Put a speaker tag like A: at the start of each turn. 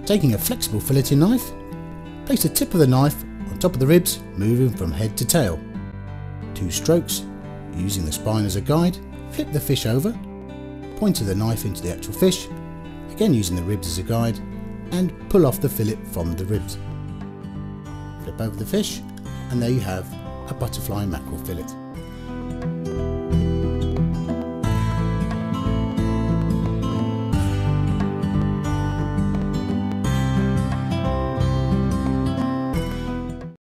A: Taking a flexible filleting knife, place the tip of the knife on top of the ribs, moving from head to tail. 2 strokes, using the spine as a guide, flip the fish over, point of the knife into the actual fish, again using the ribs as a guide, and pull off the fillet from the ribs. Flip over the fish, and there you have a butterfly mackerel fillet.